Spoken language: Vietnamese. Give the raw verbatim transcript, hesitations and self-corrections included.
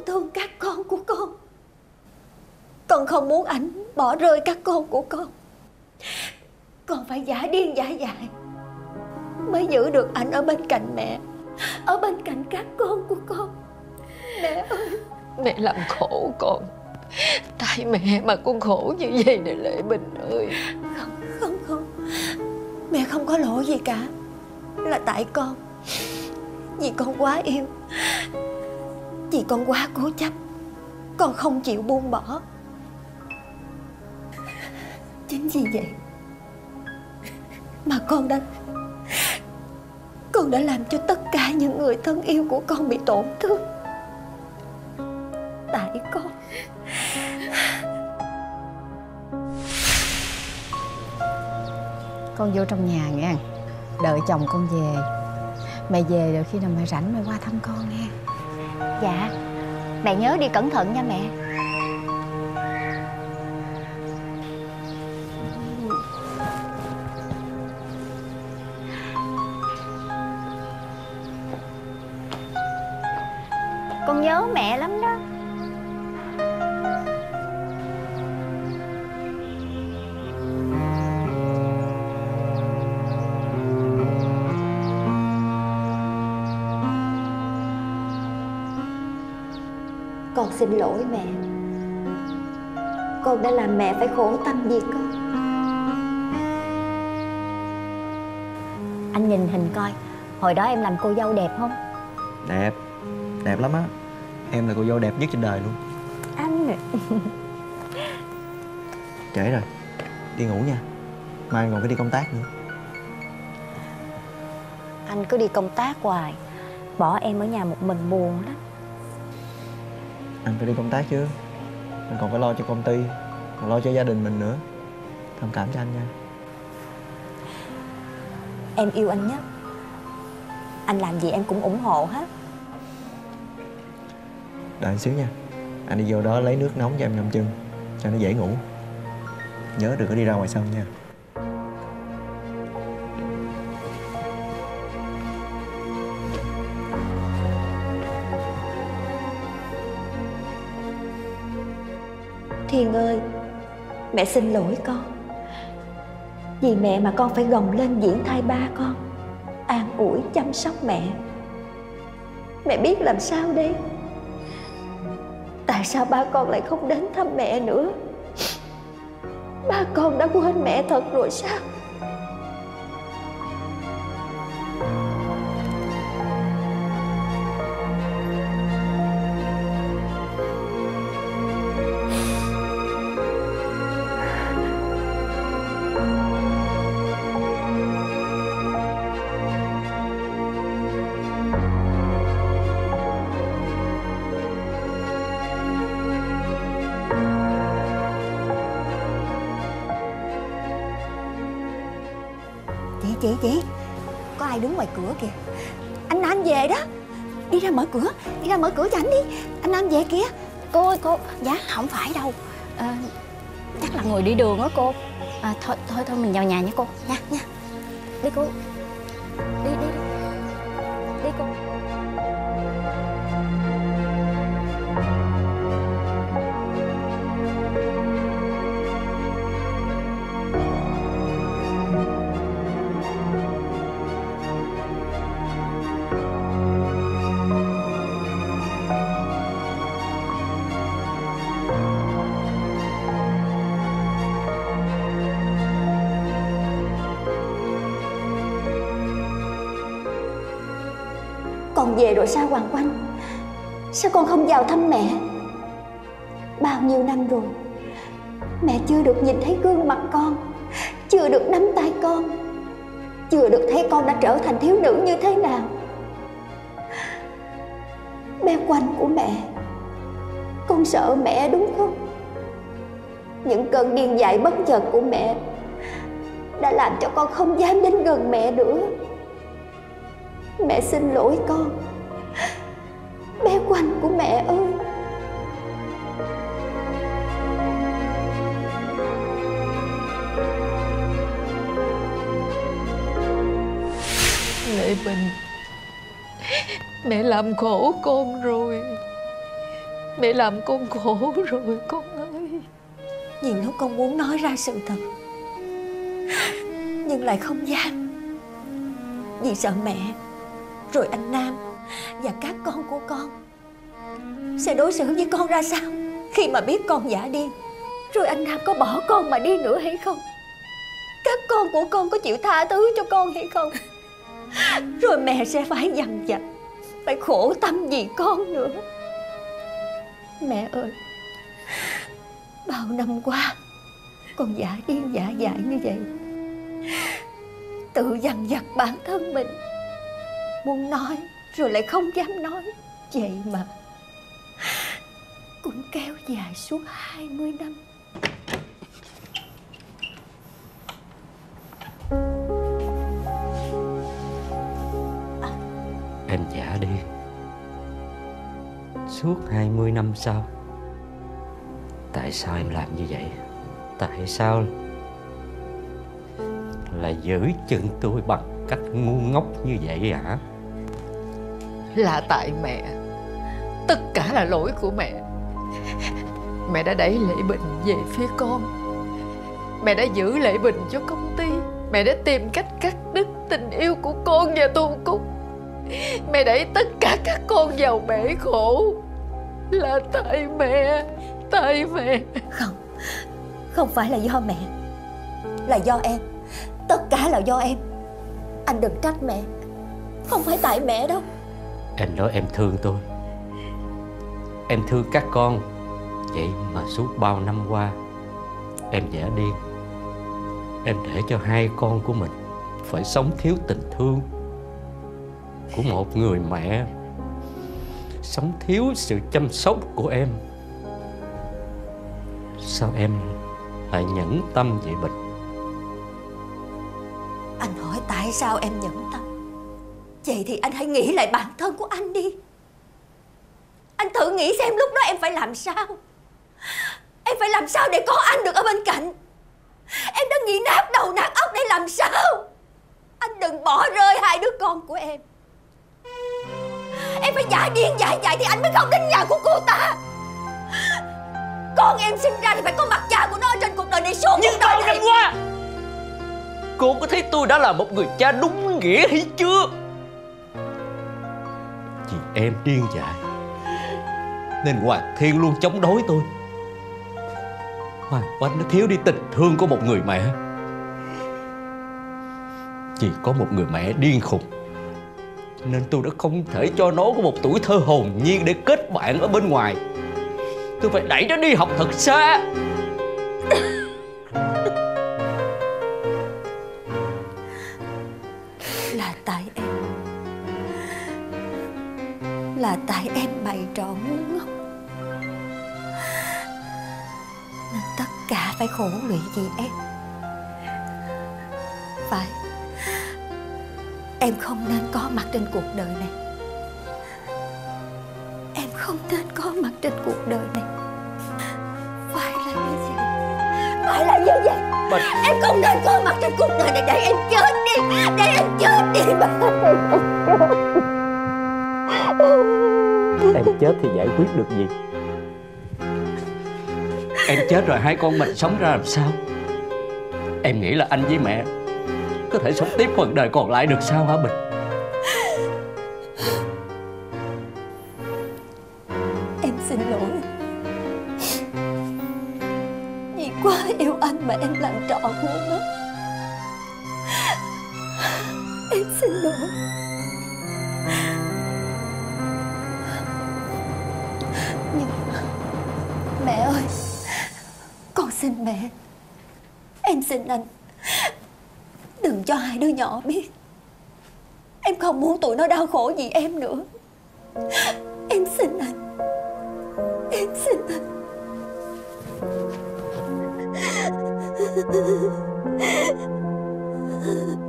thương các con của con. Con không muốn ảnh bỏ rơi các con của con. Con phải giả điên giả dại mới giữ được ảnh ở bên cạnh mẹ, ở bên cạnh các con của con. Mẹ ơi, mẹ làm khổ con. Tại mẹ mà con khổ như vậy nè Lệ Bình ơi. Không, không, không. Mẹ không có lỗi gì cả. Là tại con. Vì con quá yêu, vì con quá cố chấp, con không chịu buông bỏ. Chính vì vậy mà con đã Con đã làm cho tất cả những người thân yêu của con bị tổn thương. Tại con. Con vô trong nhà nghe. Đợi chồng con về. Mẹ về rồi khi nào mẹ rảnh mẹ qua thăm con nghe. Dạ. Mẹ nhớ đi cẩn thận nha mẹ. Con nhớ mẹ lắm đó. Con xin lỗi mẹ. Con đã làm mẹ phải khổ tâm vì con. Anh nhìn hình coi, hồi đó em làm cô dâu đẹp không? Đẹp, đẹp lắm á. Em là cô dâu đẹp nhất trên đời luôn. Anh nè. Trễ rồi, đi ngủ nha. Mai anh còn phải đi công tác nữa. Anh cứ đi công tác hoài, bỏ em ở nhà một mình buồn lắm. Anh phải đi công tác chứ. Anh còn phải lo cho công ty, còn lo cho gia đình mình nữa. Thông cảm cho anh nha. Em yêu anh nhất. Anh làm gì em cũng ủng hộ hết. Đợi anh xíu nha. Anh đi vô đó lấy nước nóng cho em ngâm chân, cho nó dễ ngủ. Nhớ đừng có đi ra ngoài sân nha. Thiên ơi, mẹ xin lỗi con. Vì mẹ mà con phải gồng lên diễn thai ba con, an ủi chăm sóc mẹ. Mẹ biết làm sao đây? Tại sao ba con lại không đến thăm mẹ nữa? Ba con đã quên mẹ thật rồi sao? Chị, chị, có ai đứng ngoài cửa kìa. Anh Nam về đó. Đi ra mở cửa, đi ra mở cửa cho anh đi. Anh Nam về kìa. Cô ơi, cô. Dạ, không phải đâu. à, Chắc là người đi đường đó cô. à, Thôi, thôi, thôi mình vào nhà nha cô. Nha, nha. Đi cô. Đi, đi, đi. Đi cô. Con về rồi sao Hoàng Oanh? Sao con không vào thăm mẹ? Bao nhiêu năm rồi mẹ chưa được nhìn thấy gương mặt con, chưa được nắm tay con, chưa được thấy con đã trở thành thiếu nữ như thế nào. Bé Oanh của mẹ, con sợ mẹ đúng không? Những cơn điên dại bất chợt của mẹ đã làm cho con không dám đến gần mẹ nữa. Mẹ xin lỗi con, bé Oanh của mẹ ơi. Lệ Bình, mẹ làm khổ con rồi. Mẹ làm con khổ rồi con ơi. Nhiều lúc con muốn nói ra sự thật, nhưng lại không dám, vì sợ mẹ, rồi anh Nam và các con của con sẽ đối xử với con ra sao khi mà biết con giả điên. Rồi anh Nam có bỏ con mà đi nữa hay không? Các con của con có chịu tha thứ cho con hay không? Rồi mẹ sẽ phải dằn vặt, phải khổ tâm vì con nữa. Mẹ ơi, bao năm qua con giả điên giả dại như vậy, tự dằn vặt bản thân mình, muốn nói rồi lại không dám nói. Vậy mà cũng kéo dài suốt hai mươi năm. Em giả đi suốt hai mươi năm sau. Tại sao em làm như vậy? Tại sao lại giữ chân tôi bằng cách ngu ngốc như vậy hả? Là tại mẹ. Tất cả là lỗi của mẹ. Mẹ đã đẩy Lệ Bình về phía con. Mẹ đã giữ Lệ Bình cho công ty. Mẹ đã tìm cách cắt đứt tình yêu của con và Tu Cúc. Mẹ đẩy tất cả các con vào bể khổ. Là tại mẹ. Tại mẹ. Không, không phải là do mẹ, là do em. Tất cả là do em. Anh đừng trách mẹ. Không phải tại mẹ đâu. Em nói em thương tôi, em thương các con. Vậy mà suốt bao năm qua em giả điên. Em để cho hai con của mình phải sống thiếu tình thương của một người mẹ, sống thiếu sự chăm sóc của em. Sao em lại nhẫn tâm vậy Bình? Anh hỏi tại sao em nhẫn tâm, vậy thì anh hãy nghĩ lại bản thân của anh đi. Anh thử nghĩ xem lúc đó em phải làm sao. Em phải làm sao để có anh được ở bên cạnh. Em đã nghĩ nát đầu nát óc để làm sao. Anh đừng bỏ rơi hai đứa con của em. Em phải giả điên giả dại thì anh mới không đến nhà của cô ta. Con em sinh ra thì phải có mặt cha của nó ở trên cuộc đời này suốt cuộc đời này. Nhưng bao năm qua cô có thấy tôi đã là một người cha đúng nghĩa hay chưa? Vì em điên dại nên Hoàng Thiên luôn chống đối tôi. Hoàng Oanh nó thiếu đi tình thương của một người mẹ. Vì có một người mẹ điên khùng nên tôi đã không thể cho nó có một tuổi thơ hồn nhiên để kết bạn ở bên ngoài. Tôi phải đẩy nó đi học thật xa. Là tại em. Là tại em bày trò ngu ngốc nên tất cả phải khổ lụy vì em. Phải, em không nên có mặt trên cuộc đời này. Em không nên có mặt trên cuộc đời này. Phải là như vậy. Phải là như vậy. Mình... Em không nên có mặt trên cuộc đời này. Để em chết đi. Để em chết đi mà. Em chết thì giải quyết được gì? Em chết rồi hai con mình sống ra làm sao? Em nghĩ là anh với mẹ có thể sống tiếp phần đời còn lại được sao hả Bình? Em xin lỗi. Vì quá yêu anh mà em làm trò ngu ngốc. Em xin lỗi. Nhưng mẹ ơi, con xin mẹ, em xin anh, đừng cho hai đứa nhỏ biết. Em không muốn tụi nó đau khổ vì em nữa. Em xin anh. Em xin anh.